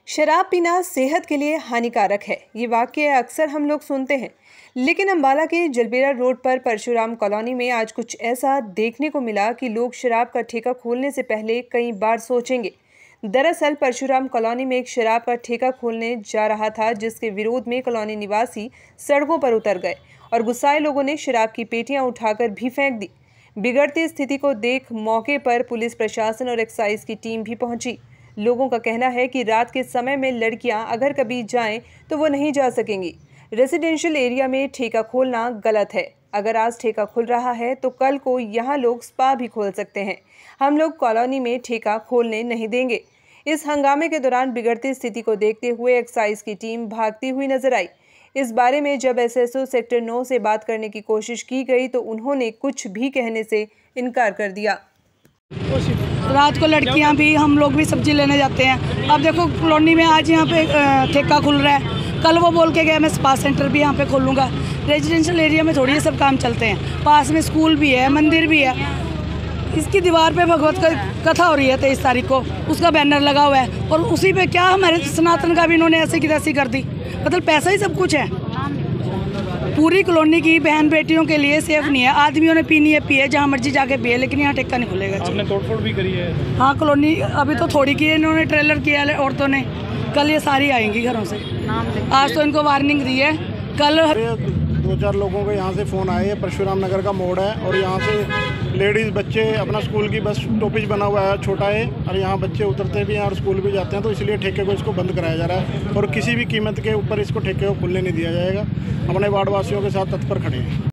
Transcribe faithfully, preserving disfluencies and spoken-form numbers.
शराब पीना सेहत के लिए हानिकारक है। ये वाक्य अक्सर हम लोग सुनते हैं, लेकिन अंबाला के जलबेरा रोड पर परशुराम कॉलोनी में आज कुछ ऐसा देखने को मिला कि लोग शराब का ठेका खोलने से पहले कई बार सोचेंगे। दरअसल परशुराम कॉलोनी में एक शराब का ठेका खोलने जा रहा था, जिसके विरोध में कॉलोनी निवासी सड़कों पर उतर गए और गुस्साए लोगों ने शराब की पेटियां उठाकर भी फेंक दी। बिगड़ती स्थिति को देख मौके पर पुलिस प्रशासन और एक्साइज की टीम भी पहुंची। लोगों का कहना है कि रात के समय में लड़कियां अगर कभी जाएं तो वो नहीं जा सकेंगी। रेजिडेंशियल एरिया में ठेका खोलना गलत है। अगर आज ठेका खुल रहा है तो कल को यहाँ लोग स्पा भी खोल सकते हैं। हम लोग कॉलोनी में ठेका खोलने नहीं देंगे। इस हंगामे के दौरान बिगड़ती स्थिति को देखते हुए एक्साइज की टीम भागती हुई नजर आई। इस बारे में जब एसएसओ सेक्टर नौ से बात करने की कोशिश की गई तो उन्होंने कुछ भी कहने से इनकार कर दिया। रात को लड़कियां भी, हम लोग भी सब्जी लेने जाते हैं। अब देखो कॉलोनी में आज यहाँ पे ठेका खुल रहा है, कल वो बोल के गया मैं स्पा सेंटर भी यहाँ पे खोलूँगा। रेजिडेंशियल एरिया में थोड़ी ये सब काम चलते हैं। पास में स्कूल भी है, मंदिर भी है। इसकी दीवार पे भगवत कथा हो रही है तेईस तारीख को, उसका बैनर लगा हुआ है और उसी पे क्या हमारे सनातन का भी इन्होंने ऐसे की तैसी कर दी। मतलब पैसा ही सब कुछ है। पूरी कॉलोनी की बहन बेटियों के लिए सेफ नहीं है। आदमियों ने पीनी है पिए, जहाँ मर्जी जाके पिए, लेकिन यहाँ ठेका नहीं खुलेगा। आपने तोड़फोड़ भी करी है? हाँ, कॉलोनी अभी तो थोड़ी की है, इन्होंने ट्रेलर किया है औरतों ने। कल ये सारी आएंगी घरों से। आज तो इनको वार्निंग दी है। कल दो चार लोगों के यहाँ से फ़ोन आए। परशुराम नगर का मोड़ है और यहाँ से लेडीज़ बच्चे अपना स्कूल की बस स्टॉपेज बना हुआ है, छोटा है, और यहाँ बच्चे उतरते भी हैं और स्कूल भी जाते हैं। तो इसलिए ठेके को इसको बंद कराया जा रहा है और किसी भी कीमत के ऊपर इसको ठेके को खुलने नहीं दिया जाएगा। अपने वार्ड वासियों के साथ तत्पर खड़े हैं।